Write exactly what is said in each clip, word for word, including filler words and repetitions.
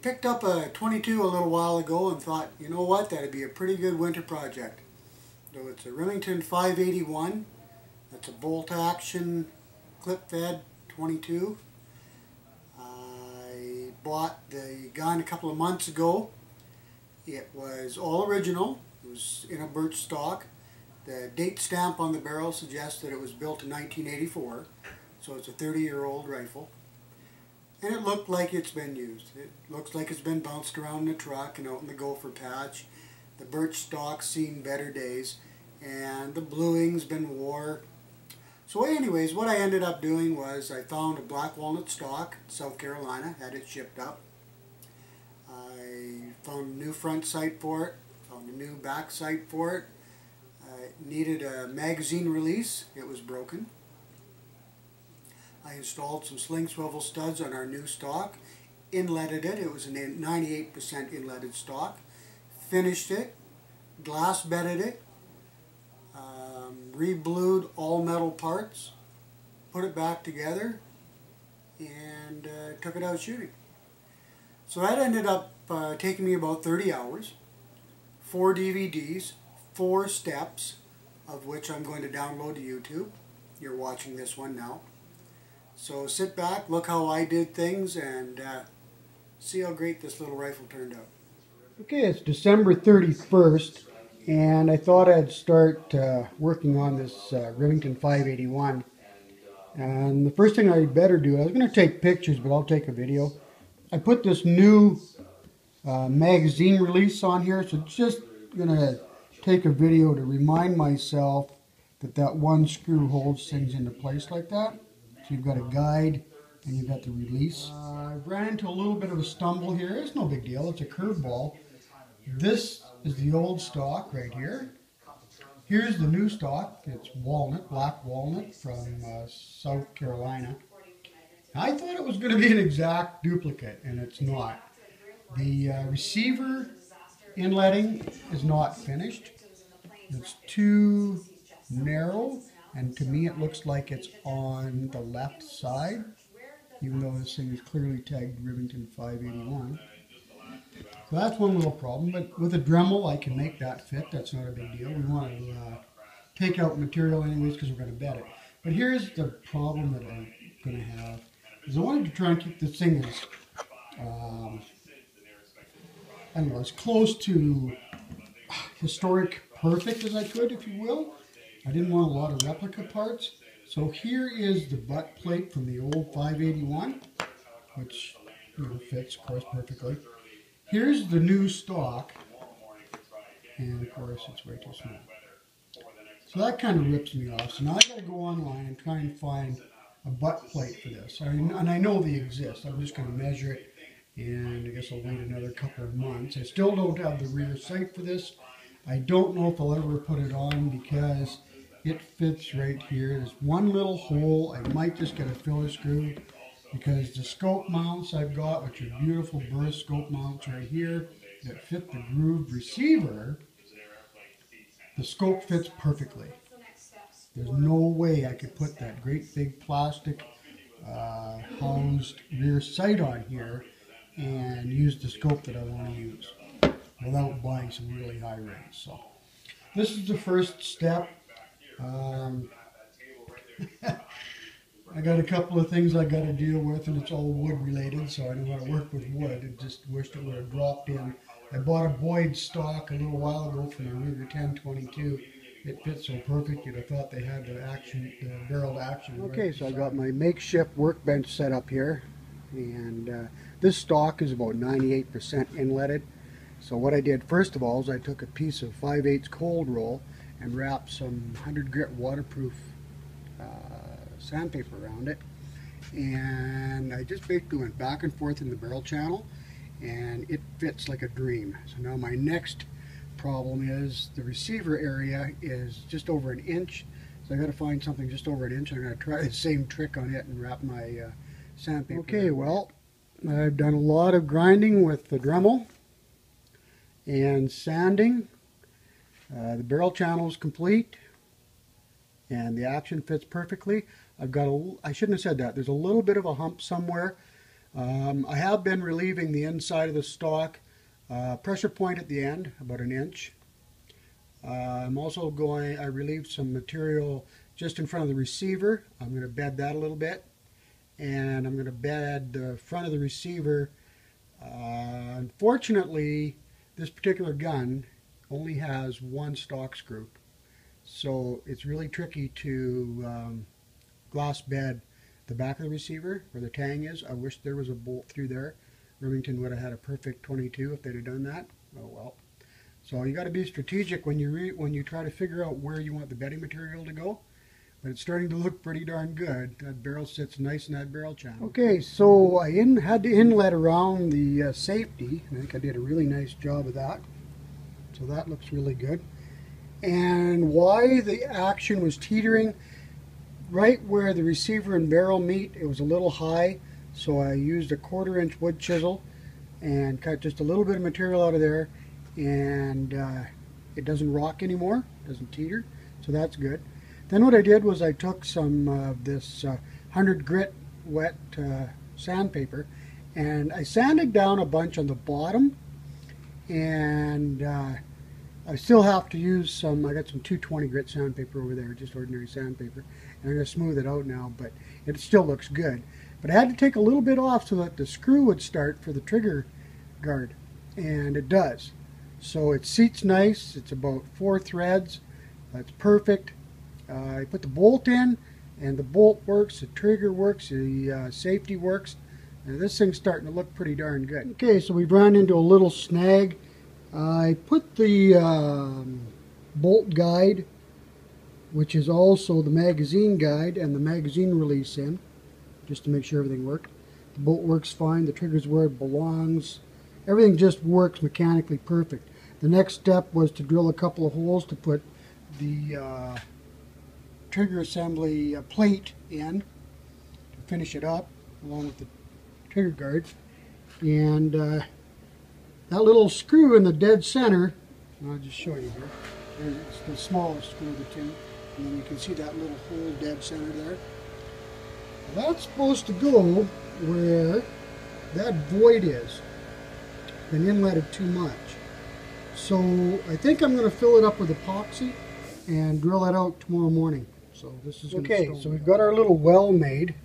picked up a twenty-two a little while ago and thought, you know what, that'd be a pretty good winter project. So it's a Remington five eighty-one. That's a bolt action clip fed twenty-two. I bought the gun a couple of months ago. It was all original. It was in a birch stock. The date stamp on the barrel suggests that it was built in nineteen eighty-four, so it's a thirty year old rifle. And it looked like it's been used. It looks like it's been bounced around in the truck and out in the gopher patch. The birch stock's seen better days, and the bluing's been wore. So anyways, what I ended up doing was I found a black walnut stock in South Carolina, had it shipped up. I found a new front sight for it, found a new back sight for it. I needed a magazine release, it was broken. I installed some sling swivel studs on our new stock, inletted it, it was a ninety-eight percent inletted stock, finished it, glass bedded it, um, re-blued all metal parts, put it back together, and uh, took it out shooting. So that ended up uh, taking me about thirty hours, four D V Ds, four steps, of which I'm going to download to YouTube. You're watching this one now. So sit back, look how I did things, and uh, see how great this little rifle turned out. Okay, it's December thirty-first, and I thought I'd start uh, working on this uh, Remington five eighty-one. And the first thing I'd better do, I was going to take pictures, but I'll take a video. I put this new uh, magazine release on here, so just going to take a video to remind myself that that one screw holds things into place like that. So you've got a guide and you've got the release. Uh, I've ran into a little bit of a stumble here. It's no big deal. It's a curveball. This is the old stock right here. Here's the new stock. It's walnut, black walnut from uh, South Carolina. I thought it was going to be an exact duplicate, and it's not. The uh, receiver inletting is not finished. It's too narrow, and to me it looks like it's on the left side, even though this thing is clearly tagged Remington five eighty-one. So that's one little problem, but with a Dremel I can make that fit. That's not a big deal. We want to uh, take out material anyways because we're going to bed it. But here's the problem that I'm going to have, is I wanted to try and keep this thing as, um, I don't know, as close to historic perfect as I could, if you will. I didn't want a lot of replica parts. So here is the butt plate from the old five eighty-one, which, you know, fits, of course, perfectly. Here's the new stock, and of course it's way too small. So that kind of rips me off. So now I got to go online and try and find a butt plate for this. I, and I know they exist. I'm just going to measure it, and I guess I'll wait another couple of months. I still don't have the rear sight for this. I don't know if I'll ever put it on because it fits right here. There's one little hole. I might just get a filler screw because the scope mounts I've got, which are beautiful burst scope mounts right here that fit the grooved receiver, the scope fits perfectly. There's no way I could put that great big plastic uh, housed rear sight on here and use the scope that I want to use without buying some really high rates. So this is the first step. Um, I got a couple of things I got to deal with, and it's all wood related, so I know how to work with wood. I just wished it would have dropped in. I bought a Boyd stock a little while ago from the Ruger ten twenty-two. It fits so perfect, you'd have thought they had the action, the barreled action. Okay, right, so I got my makeshift workbench set up here, and uh, this stock is about ninety-eight percent inletted. So what I did first of all is I took a piece of five eighths cold roll and wrapped some one hundred grit waterproof uh, sandpaper around it, and I just basically went back and forth in the barrel channel, and it fits like a dream. So now my next problem is the receiver area is just over an inch, so I got to find something just over an inch. I'm going to try the same trick on it and wrap my uh, sandpaper. Okay, well, I've done a lot of grinding with the Dremel and sanding. Uh, the barrel channel is complete and the action fits perfectly. I've got a, I shouldn't have said that. There's a little bit of a hump somewhere. Um, I have been relieving the inside of the stock, uh, pressure point at the end, about an inch. Uh, I'm also going, I relieved some material just in front of the receiver. I'm going to bed that a little bit. And I'm going to bed the front of the receiver. Uh, unfortunately, this particular gun only has one stock screw. So it's really tricky to um, glass bed the back of the receiver where the tang is. I wish there was a bolt through there. Remington would have had a perfect twenty-two if they'd have done that. Oh well. So you got to be strategic when you re when you try to figure out where you want the bedding material to go. But it's starting to look pretty darn good. That barrel sits nice in that barrel channel. Okay, so I in, had the inlet around the uh, safety. I think I did a really nice job of that. So that looks really good. And why the action was teetering, right where the receiver and barrel meet, it was a little high, so I used a quarter inch wood chisel and cut just a little bit of material out of there, and uh, it doesn't rock anymore, doesn't teeter, so that's good. Then what I did was I took some of uh, this uh, one hundred grit wet uh, sandpaper, and I sanded down a bunch on the bottom, and uh, I still have to use some, I got some two twenty grit sandpaper over there, just ordinary sandpaper, and I'm going to smooth it out now, but it still looks good. But I had to take a little bit off so that the screw would start for the trigger guard, and it does. So it seats nice, it's about four threads, that's perfect. Uh, I put the bolt in, and the bolt works, the trigger works, the uh, safety works, and this thing's starting to look pretty darn good. Okay, so we've run into a little snag. I put the um, bolt guide, which is also the magazine guide and the magazine release in, just to make sure everything worked. The bolt works fine, the trigger's where it belongs. Everything just works mechanically perfect. The next step was to drill a couple of holes to put the uh, trigger assembly uh, plate in to finish it up, along with the trigger guard. And uh, that little screw in the dead center, I'll just show you here. It's the smallest screw of the two. And then you can see that little hole dead center there. That's supposed to go where that void is. It's been inletted too much. So I think I'm going to fill it up with epoxy and drill it out tomorrow morning. So this is okay. So we've got our little well made.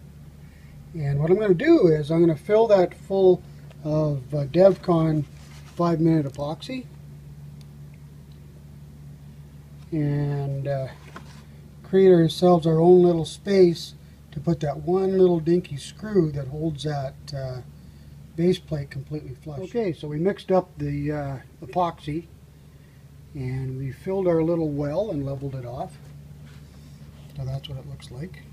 And what I'm going to do is I'm going to fill that full of uh, DevCon five minute epoxy, and uh, create ourselves our own little space to put that one little dinky screw that holds that uh, base plate completely flush. Okay, so we mixed up the uh, epoxy, and we filled our little well and leveled it off. So that's what it looks like.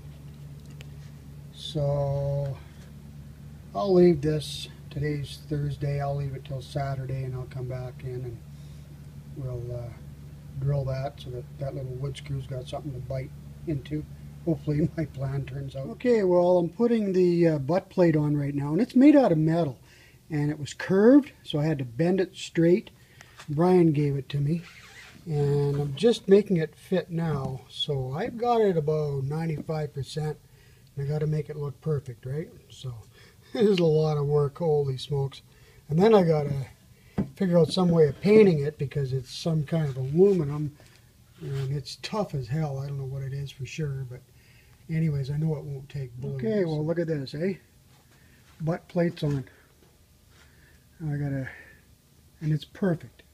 So I'll leave this. Today's Thursday, I'll leave it till Saturday, and I'll come back in and we'll uh, drill that so that that little wood screw's got something to bite into. Hopefully my plan turns out. Okay, well, I'm putting the uh, butt plate on right now, and it's made out of metal, and it was curved, so I had to bend it straight. Brian gave it to me, and I'm just making it fit now. So I've got it about ninety-five percent, and I got to make it look perfect, right? So there's a lot of work, holy smokes. And then I got to figure out some way of painting it, because it's some kind of aluminum, and it's tough as hell. I don't know what it is for sure, but anyways, I know it won't take blue. Okay, well, look at this, eh? Butt plates on. I gotta, and it's perfect.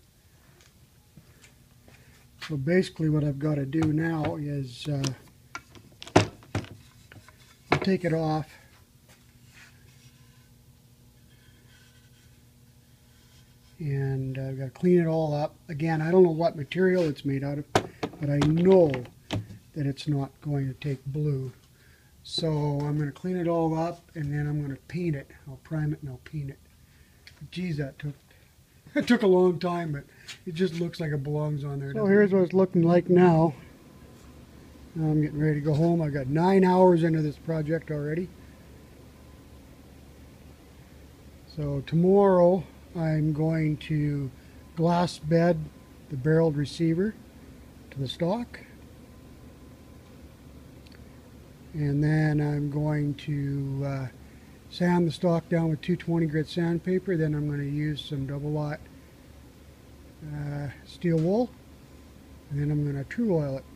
So basically what I've got to do now is uh, I'll take it off. And I've got to clean it all up. Again, I don't know what material it's made out of, but I know that it's not going to take blue. So I'm going to clean it all up, and then I'm going to paint it. I'll prime it and I'll paint it. Geez, that took it took a long time, but it just looks like it belongs on there. So here's what it's looking like now. Now I'm getting ready to go home. I've got nine hours into this project already. So tomorrow I'm going to glass bed the barreled receiver to the stock, and then I'm going to uh, sand the stock down with two twenty grit sandpaper. Then I'm going to use some double aught uh, steel wool, and then I'm going to true oil it.